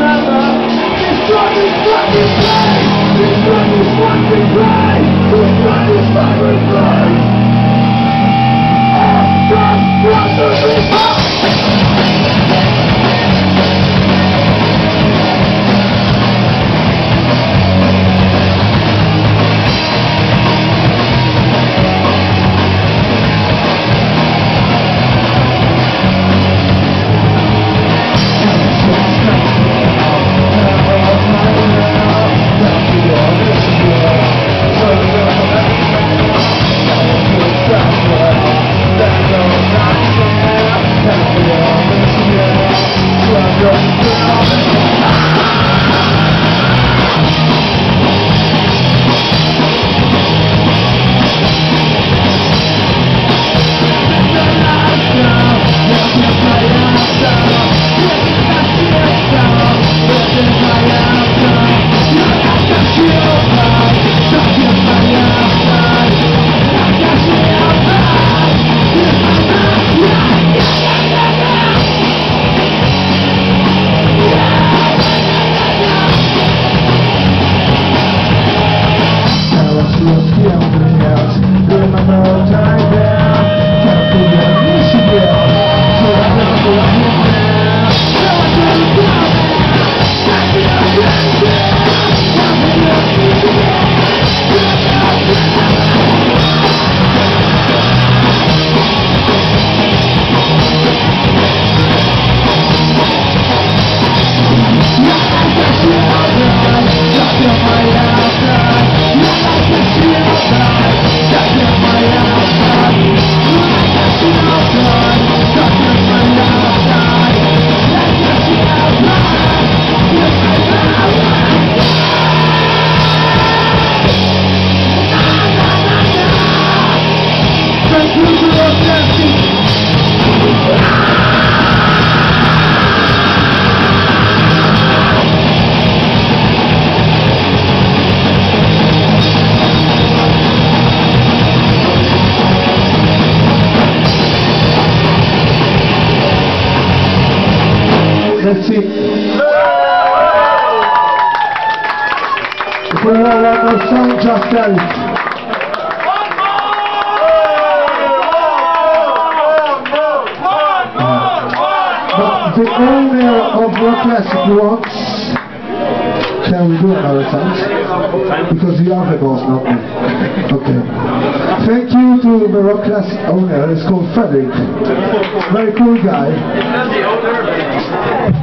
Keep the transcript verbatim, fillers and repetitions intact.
That's it. If we all want more song, just tell it. But the owner of Rock Classic wants, can we do another time? Because you are the boss, not me. Okay. Thank you to the Rock Classic owner. It's called Frederick. Very cool guy.